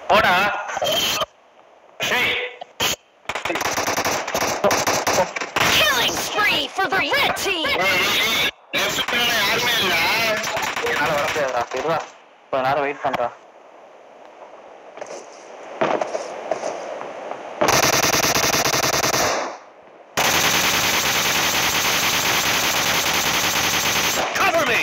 Ora. Hey. Killing spree for the red team. என்னால வர முடியாதுடா. இருடா. கொஞ்ச நேரம் வெயிட் பண்றா. Cover me.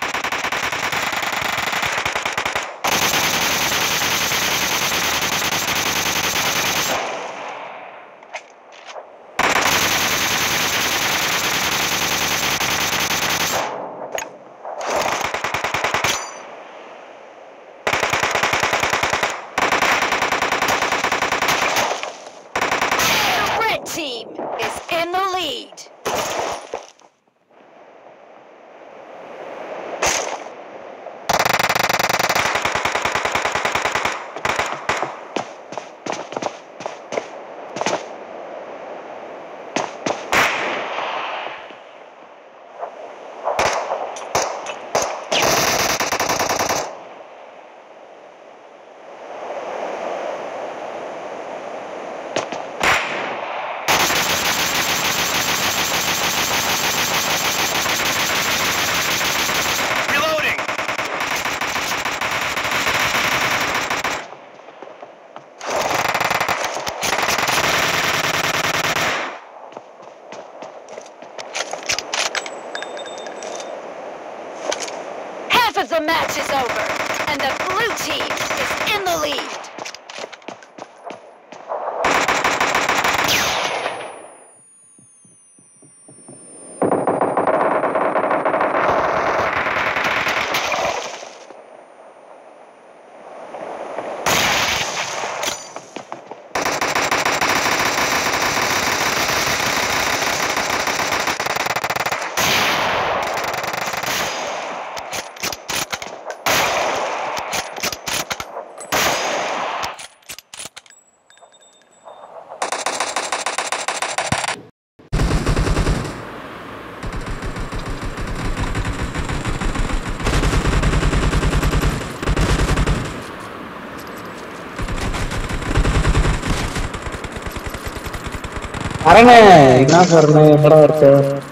Team is in the lead. The match is over, and the blue team is in the lead. அரங்க என்ன சொல்றேன் என்னடா இருக்கு